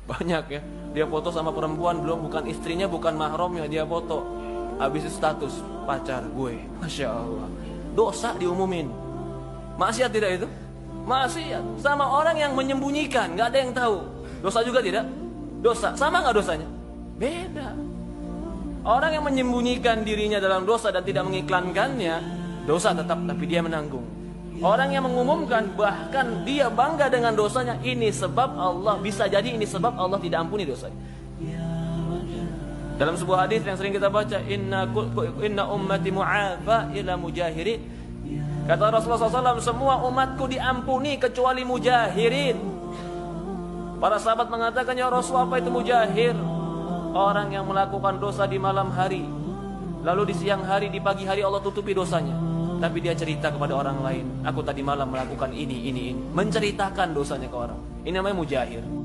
Banyak ya, dia foto sama perempuan, belum bukan istrinya, bukan mahramnya, dia foto. Habis itu status, pacar gue. Masya Allah. Dosa diumumin. Maksiat tidak itu? Maksiat. Sama orang yang menyembunyikan, gak ada yang tahu. Dosa juga tidak? Dosa. Sama gak dosanya? Beda. Orang yang menyembunyikan dirinya dalam dosa dan tidak mengiklankannya, dosa tetap, tapi dia menanggung. Orang yang mengumumkan, bahkan dia bangga dengan dosanya, ini sebab Allah, bisa jadi ini sebab Allah tidak ampuni dosanya. Dalam sebuah hadis yang sering kita baca, inna ummati mu'afa ila mujahirin. Kata Rasulullah SAW, semua umatku diampuni kecuali mujahirin. Para sahabat mengatakan, ya Rasul, apa itu mujahir? Orang yang melakukan dosa di malam hari, lalu di siang hari, di pagi hari Allah tutupi dosanya. Tapi dia cerita kepada orang lain, aku tadi malam melakukan ini. Menceritakan dosanya ke orang. Ini namanya mujahir.